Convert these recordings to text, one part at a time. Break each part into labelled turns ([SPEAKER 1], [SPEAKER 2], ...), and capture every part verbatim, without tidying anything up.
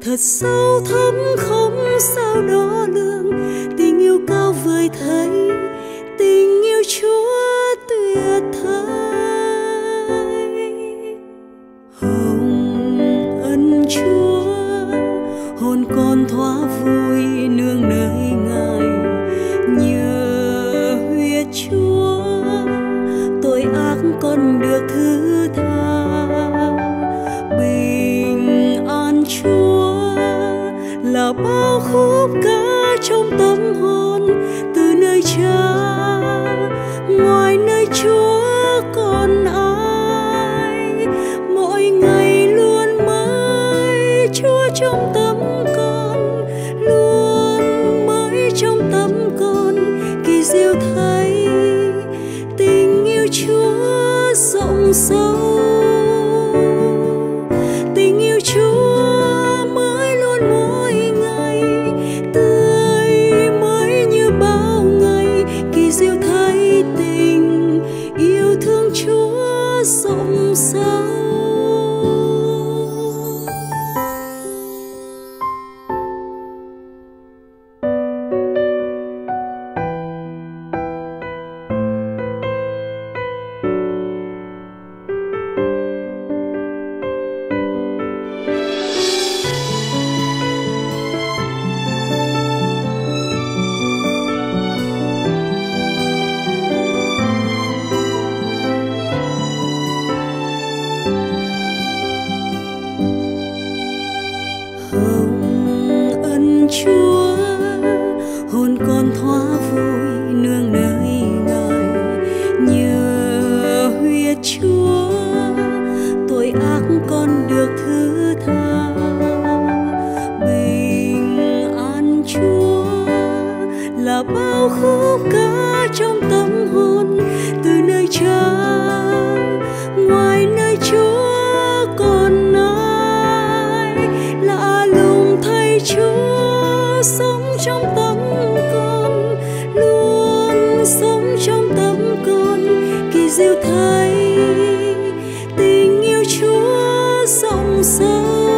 [SPEAKER 1] thật sâu thẳm không sao đo lường. Tình yêu cao vời thấy, tình yêu Chúa tuyệt thay. Hồng ân Chúa, hồn con thoa vui nương nơi Ngài. Nhờ huyết Chúa, tội ác con được thứ tha. Bình an Chúa là bao khúc ca trong tâm hồn. Từ nơi Cha, ngoài nơi Chúa còn ai. Mỗi ngày luôn mới Chúa trong tâm con, luôn mới trong tâm con. Kỳ diệu thấy tình yêu Chúa rộng sâu. Tình yêu Chúa mới luôn mỗi ngày, tươi mới như bao ngày. Kỳ diệu thấy tình yêu thương Chúa rộng sâu. Hồng ân Chúa, hồn con thoa vui nương nơi Ngài. Nhờ huyết Chúa, tội ác con được thứ tha. Bình an Chúa là bao khúc ca trong tâm hồn. Từ nơi Cha, ngoài nơi Chúa còn ai. Lạ lùng thấy Chúa sống trong tâm con, luôn sống trong tâm con. Kỳ diệu thấy tình yêu Chúa rộng sâu.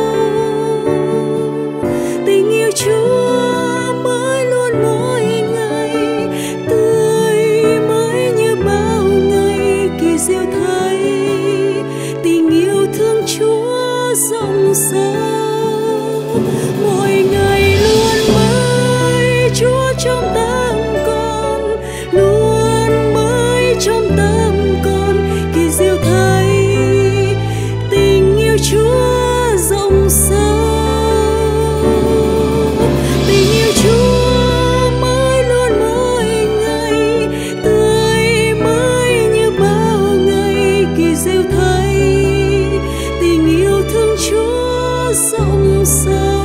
[SPEAKER 1] Tình yêu Chúa mới luôn mỗi ngày, tươi mới như bao ngày. Kỳ diệu thấy tình yêu thương Chúa rộng sâu. Mỗi ngày luôn mới Chúa trong tâm con, luôn mới trong tâm con. Kỳ diệu thấy tình yêu Chúa rộng sâu. Tình yêu Chúa mới luôn mỗi ngày, tươi mới như bao ngày. Kỳ diệu thấy tình yêu thương Chúa rộng sâu.